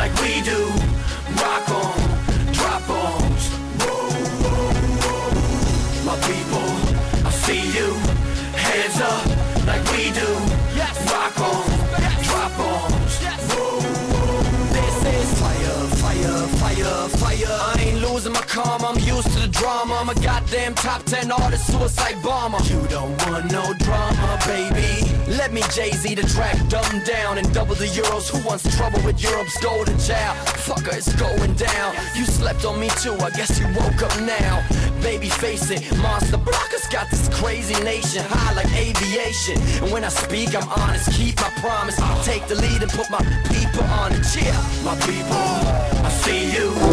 like we do. Rock on, drop bombs. Whoa, whoa, whoa. My people, I see you. Hands up like we do. Rock on, drop bombs. Whoa, whoa. This is fire, fire, fire, fire. I ain't losing my calm, I'm used to the drama. I'm a goddamn top 10 artist, suicide bomber. You don't want no drama, baby. Let me Jay-Z the track, dumb down and double the euros. Who wants trouble with Europe's golden child? Fucker, it's going down. You slept on me too, I guess you woke up now. Baby, face it, Monster Blockers got this crazy nation high like aviation. And when I speak, I'm honest, keep my promise. I'll take the lead and put my people on it. Yeah, my people, I see you.